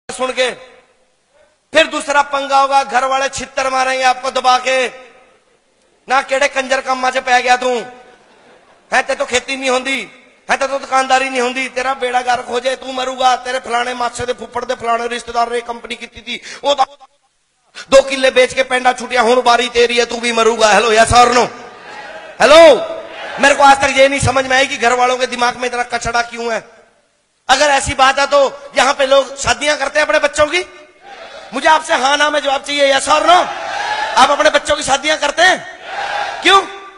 सुन के फिर दूसरा पंगा होगा, घर वाले छित्तर मारेंगे आपको दबा के, ना केड़े कंजर कम्मा च पै गया तू है, ते तो खेती नहीं होंदी है, ते तो दुकानदारी नहीं होंदी, तेरा बेड़ा गर्क हो जाए, तू मरूगा, तेरे फलाने मासे दे फुफड़ दे फलाने रिश्तेदार ने कंपनी की थी, वो 2 किले बेच के पेंडा छुटिया, हुण बारी तेरी है, तू भी मरूगा। हेलो यस और नो? हेलो, मेरे को आज तक ये नहीं समझ में आई कि घर वालों के दिमाग में इतना कचड़ा क्यों है। अगर ऐसी बात है तो यहां पे लोग शादियां करते हैं अपने बच्चों की? मुझे आपसे हाँ ना में जवाब चाहिए, यस और नो? आप अपने बच्चों की शादियां करते हैं? क्यों?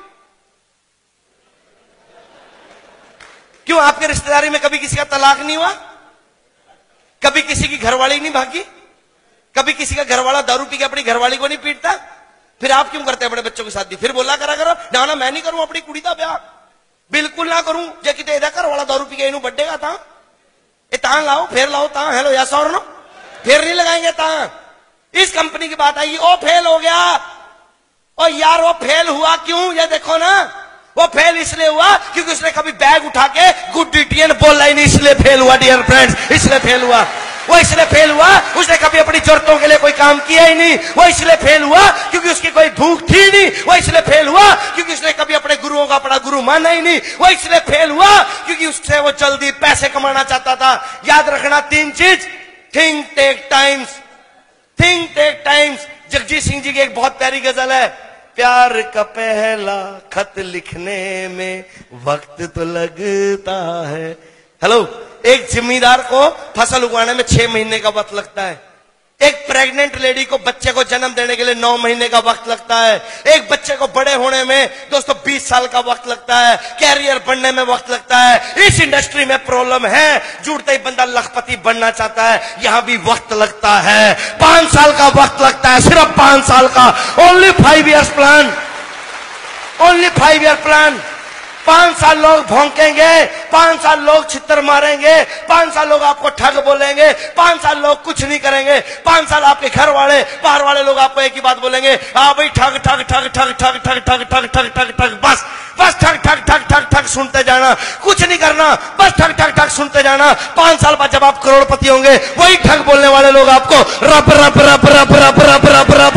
क्यों? आपके रिश्तेदारी में कभी किसी का तलाक नहीं हुआ? कभी किसी की घरवाली नहीं भागी? कभी किसी का घरवाला दारू पी के अपनी घरवाली को नहीं पीटता? फिर आप क्यों करते हैं अपने बच्चों की शादी? फिर बोला करा करो ना ना मैं नहीं करूं अपनी कुड़ी का ब्याह, बिल्कुल ना करूं, जे किते घर वाला दारू पी के इनू बढ़ेगा ता लाओ, फिर लाओ ता। हेलो यस और नो? फिर नहीं लगाएंगे ता। इस कंपनी की बात आई, ओ फेल हो गया। और यार वो फेल हुआ क्यों? ये देखो ना, वो फेल इसलिए हुआ क्योंकि उसने कभी बैग उठा के गुड डिटियन बोला ही नहीं, इसलिए फेल हुआ डियर फ्रेंड्स, इसलिए फेल हुआ। वो इसलिए फेल हुआ, उसने कभी अपनी जरूरतों के लिए कोई काम किया ही नहीं। वो इसलिए फेल हुआ क्योंकि उसकी कोई भूख थी नहीं। वो इसलिए फेल हुआ क्योंकि उसने कभी अपने गुरुओं का अपना गुरु माना ही नहीं। वो इसलिए फेल हुआ क्योंकि उससे वो जल्दी पैसे कमाना चाहता था। याद रखना 3 चीज, think tech times, think tech times. Jagjit Singh ji की एक बहुत प्यारी गजल है, प्यार का पहला खत लिखने में वक्त तो लगता है। हेलो, एक जिम्मेदार को फसल उगाने में 6 महीने का वक्त लगता है। एक प्रेग्नेंट लेडी को बच्चे को जन्म देने के लिए 9 महीने का वक्त लगता है। एक बच्चे को बड़े होने में दोस्तों 20 साल का वक्त लगता है। कैरियर बनने में वक्त लगता है। इस इंडस्ट्री में प्रॉब्लम है, जुड़ते ही बंदा लखपति बनना चाहता है, यहां भी वक्त लगता है। 5 साल का वक्त लगता है, सिर्फ 5 साल का। Only 5 years plan, only 5 year plan. 5 साल लोग भौंकेंगे, 5 साल लोग छित्तर मारेंगे, 5 साल लोग आपको ठग बोलेंगे, 5 साल लोग कुछ नहीं करेंगे। 5 साल आपके घर वाले बाहर वाले लोग आपको एक ही बात बोलेंगे, हाँ भाई ठग ठग ठग ठग ठग ठग ठग ठग ठग ठग ठग, बस बस ठग ठग ठग ठग ठग सुनते जाना, कुछ नहीं करना, बस ठग ठग ठग सुनते जाना। 5 साल बाद जब आप करोड़पति होंगे, वही ठग बोलने वाले लोग आपको रब रब रब रब रब रब रब रब